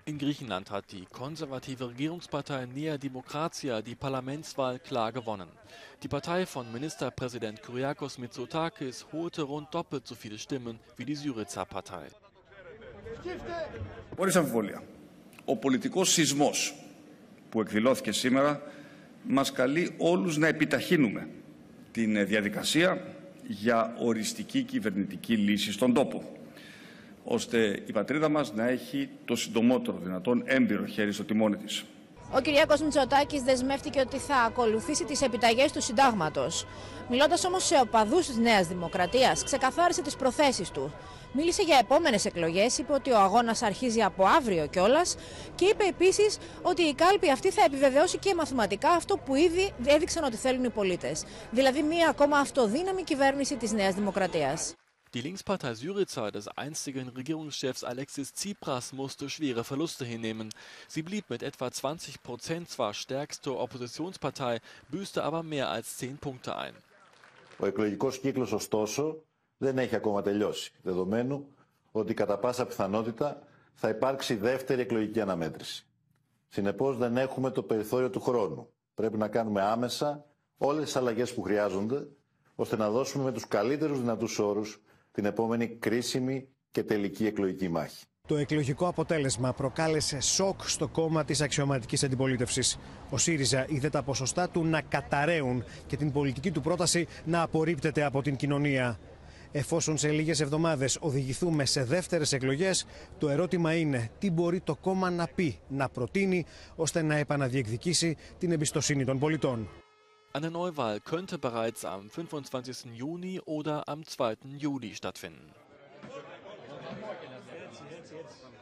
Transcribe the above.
In Griechenland hat die konservative Regierungspartei Nea Dimokratia die Parlamentswahl klar gewonnen. Die Partei von Ministerpräsident Kyriakos Mitsotakis holte rund doppelt so viele Stimmen wie die Syriza-Partei. Χωρίς αμφιβολία, ο πολιτικός σεισμός που εκδηλώθηκε σήμερα μας καλεί όλους να επιταχύνουμε την διαδικασία για οριστική κυβερνητική λύση στον τόπο, ώστε η πατρίδα μας να έχει το συντομότερο δυνατόν έμπειρο χέρι στο τιμόνι της. Ο Κυριάκος Μητσοτάκης δεσμεύτηκε ότι θα ακολουθήσει τις επιταγές του συντάγματος. Μιλώντας όμως σε οπαδούς της Νέας Δημοκρατίας, ξεκαθάρισε τις προθέσεις του. Μίλησε για επόμενες εκλογές, είπε ότι ο αγώνας αρχίζει από αύριο κιόλας και είπε επίσης ότι η κάλπη αυτή θα επιβεβαιώσει και μαθηματικά αυτό που ήδη έδειξαν ότι θέλουν οι πολίτες. Δηλαδή μία ακόμα αυτοδύναμη κυβέρνηση της Νέας Δημοκρατίας. Die Linkspartei Syriza des einstigen Regierungschefs Alexis Tsipras musste schwere Verluste hinnehmen. Sie blieb mit etwa 20% zwar stärkste Oppositionspartei, büßte aber mehr als 10 Punkte ein. Ο εκλογικός κύκλος, ωστόσο, δεν έχει ακόμα τελειώσει, δεδομένου ότι κατά πάσα πιθανότητα θα υπάρξει δεύτερη εκλογική αναμέτρηση. Συνεπώς δεν έχουμε το περιθώριο του χρόνου. Πρέπει να κάνουμε άμεσα όλες τις αλλαγές που χρειάζονται, ώστε να δώσουμε με τους καλύτερους δυνατούς όρους την επόμενη κρίσιμη και τελική εκλογική μάχη. Το εκλογικό αποτέλεσμα προκάλεσε σοκ στο κόμμα της αξιωματικής αντιπολίτευσης. Ο ΣΥΡΙΖΑ είδε τα ποσοστά του να καταραίουν και την πολιτική του πρόταση να απορρίπτεται από την κοινωνία. Εφόσον σε λίγες εβδομάδες οδηγηθούμε σε δεύτερες εκλογές, το ερώτημα είναι τι μπορεί το κόμμα να πει, να προτείνει, ώστε να επαναδιεκδικήσει την εμπιστοσύνη των πολιτών. Eine Neuwahl könnte bereits am 25. Juni oder am 2. Juli stattfinden.